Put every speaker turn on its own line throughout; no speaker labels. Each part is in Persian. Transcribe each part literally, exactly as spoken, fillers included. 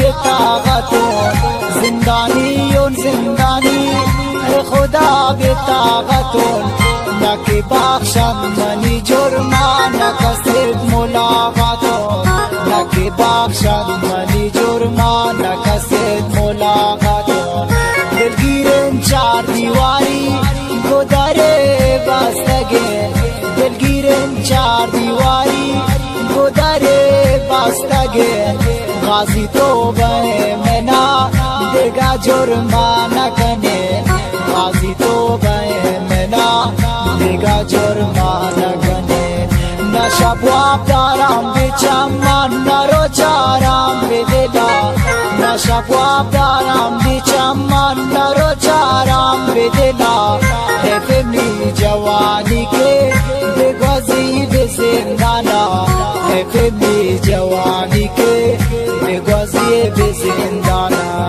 به طاقتون زندانیون زندانی ای خدا به طاقتون نکی بخشن منی جرمان نکسید ملاقاتون نکی بخشن منی جرمان نکسید ملاقاتون دلگیرن چار دیواری گودره بستگه دلگیرن چار دیواری گودره بستگه غازی تو به منا دیگه جرمان کنه غازی تو به منا دیگه جرمان کنه نشب واب دارم به چمن نرو چارم به دلا نشب واب دارم به چمن نرو چارم به دلا حفظی جوانی که بگوزی به زندانا حفظی جوانی که بگوزی به زندانا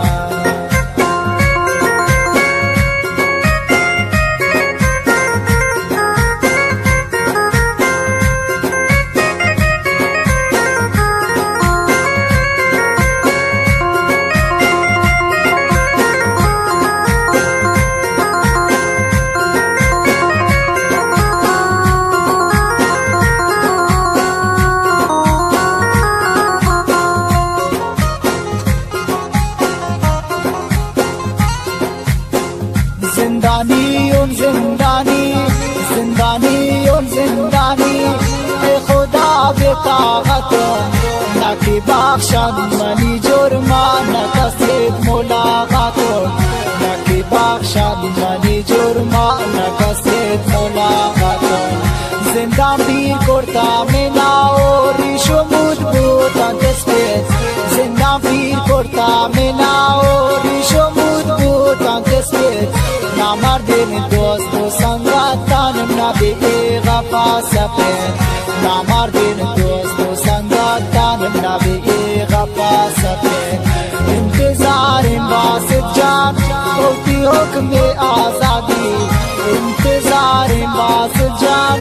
زندانیون زندانی زندانیون زندانی ای خدا به طاقتون نکی بخشن منی جرمان نکسید ملاقاتون نکی بخشن منی جرمان نکسید ملاقاتون زندان بی کرتا منا و ریشو مود بودن تسپید زندان بی کرتا منا و ریشو مود بودن تسپید نامردین دوست و سنگاتانم نبی غفا سفید نامردین دوست و سنگاتانم نبی غفا سفید انتظاریم باسد جان اوتی حکم آزادی انتظاریم باسد جان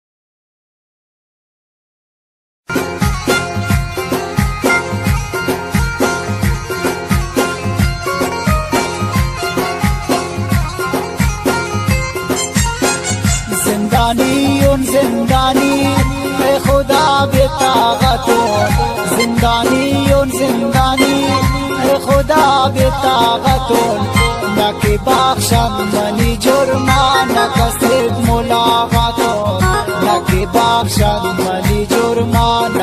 زندانیون زندانی ای خدا به طاقتون زندانیون زندانی ای خدا به طاقتون نکی بخشن منی جرمان نکسید ملاقاتون نکی بخشن منی جرمان